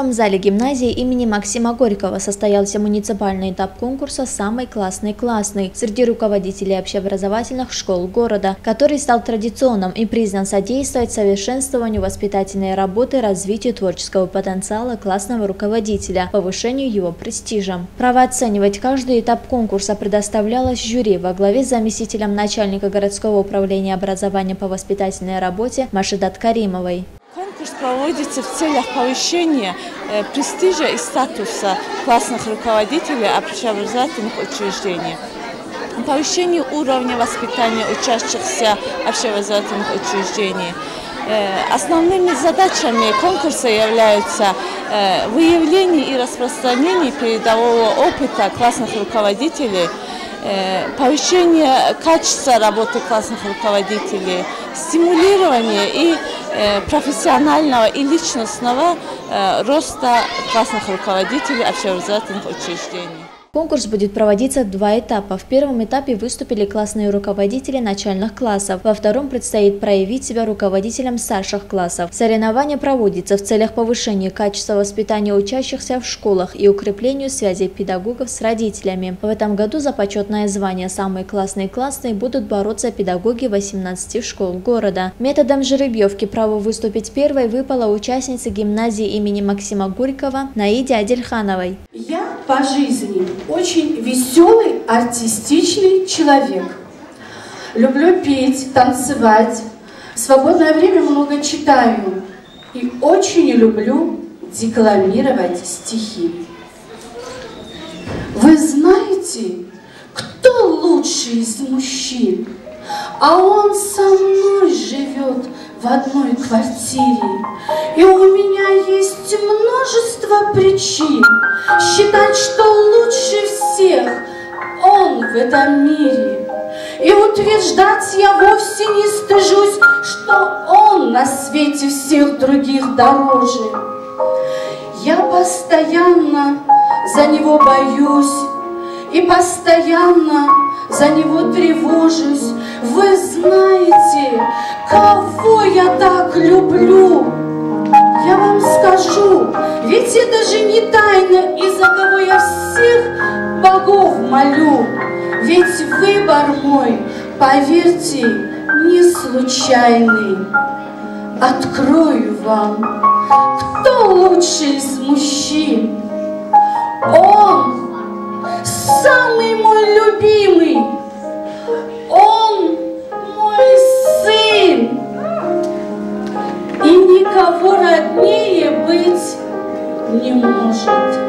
актовом зале гимназии имени Максима Горького состоялся муниципальный этап конкурса «Самый классный классный» среди руководителей общеобразовательных школ города, который стал традиционным и признан содействовать совершенствованию воспитательной работы, развитию творческого потенциала классного руководителя, повышению его престижа. Право оценивать каждый этап конкурса предоставлялось жюри во главе с заместителем начальника городского управления образования по воспитательной работе Машидат Каримовой. Конкурс проводится в целях повышения престижа и статуса классных руководителей общеобразовательных учреждений, повышение уровня воспитания учащихся общеобразовательных учреждений. Основными задачами конкурса являются выявление и распространение передового опыта классных руководителей, повышение качества работы классных руководителей, стимулирование и профессионального и личностного роста классных руководителей общеобразовательных учреждений. Конкурс будет проводиться в два этапа. В первом этапе выступили классные руководители начальных классов. Во втором предстоит проявить себя руководителям старших классов. Соревнование проводится в целях повышения качества воспитания учащихся в школах и укреплению связей педагогов с родителями. В этом году за почетное звание «Самый классный классный» будут бороться педагоги 18 школ города. Методом жеребьевки право выступить первой выпало участнице гимназии имени Максима Горького Наиде Адельхановой. Я по жизни очень веселый, артистичный человек. Люблю петь, танцевать. В свободное время много читаю. И очень люблю декламировать стихи. Вы знаете, кто лучший из мужчин? А он со мной живет в одной квартире. И у меня есть множество причин считать, что лучше всех он в этом мире. И утверждать я вовсе не стыжусь, что он на свете всех других дороже. Я постоянно за него боюсь и постоянно за него тревожусь. Вы знаете, кого я так люблю? Я вам скажу, ведь это же не тайна, из-за кого я всех богов молю. Ведь выбор мой, поверьте, не случайный. Открою вам, кто лучший из мужчин. Он самый мой любимый. Он мой сын. И никого роднее быть не может.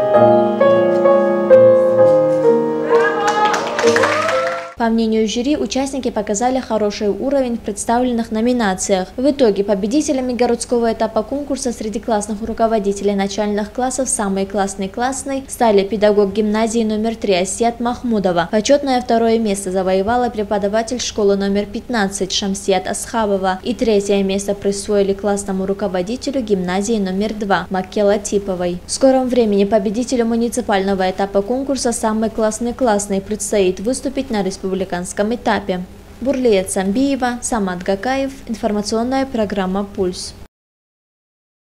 По мнению жюри, участники показали хороший уровень в представленных номинациях. В итоге победителями городского этапа конкурса среди классных руководителей начальных классов «Самый классный классный» стали педагог гимназии номер 3 Асият Махмудова. Почетное второе место завоевала преподаватель школы номер 15 Шамсият Асхабова. И третье место присвоили классному руководителю гимназии номер 2 Макке Латиповой. В скором времени победителю муниципального этапа конкурса «Самый классный классный» предстоит выступить на республиканском этапе. Бурлиет Самбиева, Самат Гакаев, информационная программа «Пульс».